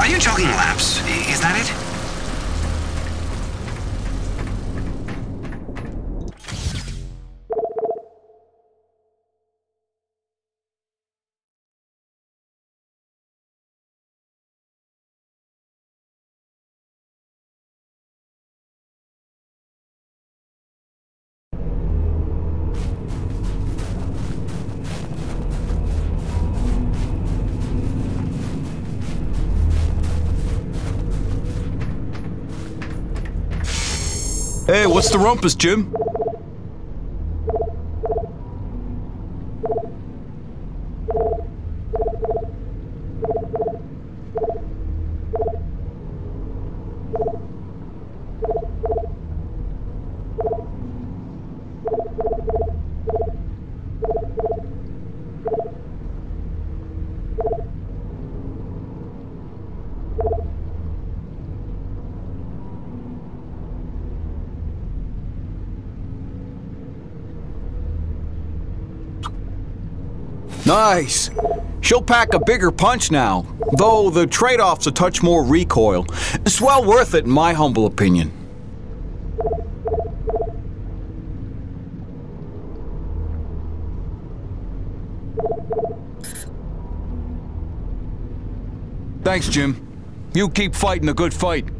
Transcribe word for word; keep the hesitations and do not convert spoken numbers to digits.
Are you jogging laps? I- Is that it? Hey, what's the rumpus, Jim? Nice. She'll pack a bigger punch now, though the trade-off's a touch more recoil. It's well worth it in my humble opinion. Thanks, Jim. You keep fighting a good fight.